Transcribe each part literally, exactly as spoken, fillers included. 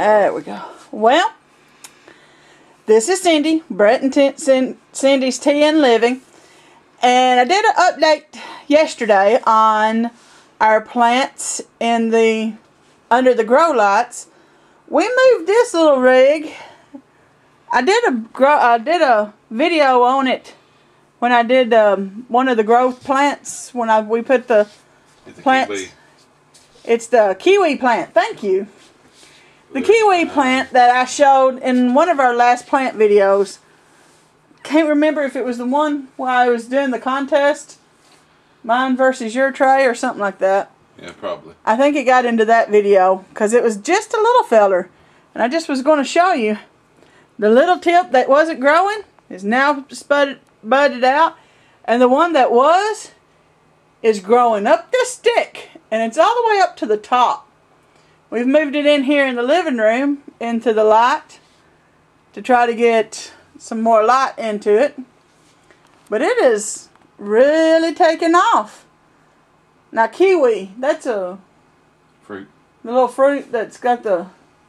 There we go. Well, this is Cindy, Brett and T Cindy's Tea and Living. And I did an update yesterday on our plants in the under the grow lights. We moved this little rig. I did a grow I did a video on it when I did um, one of the growth plants when I we put the It's plants. Kiwi. It's the kiwi plant. Thank you. The kiwi plant that I showed in one of our last plant videos. Can't remember if it was the one where I was doing the contest, mine versus your tray or something like that. Yeah, probably. I think it got into that video because it was just a little feller, and I just was going to show you the little tip that wasn't growing is now spudded, budded out, and the one that was is growing up the stick, and it's all the way up to the top. We've moved it in here in the living room into the light to try to get some more light into it, but it is really taking off. Now kiwi, that's a fruit. The little fruit that's got the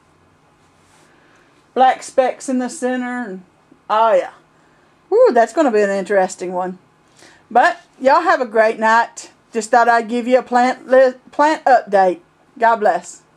black specks in the center. And, oh yeah. Woo, that's going to be an interesting one. But y'all have a great night. Just thought I'd give you a plant plant update. God bless.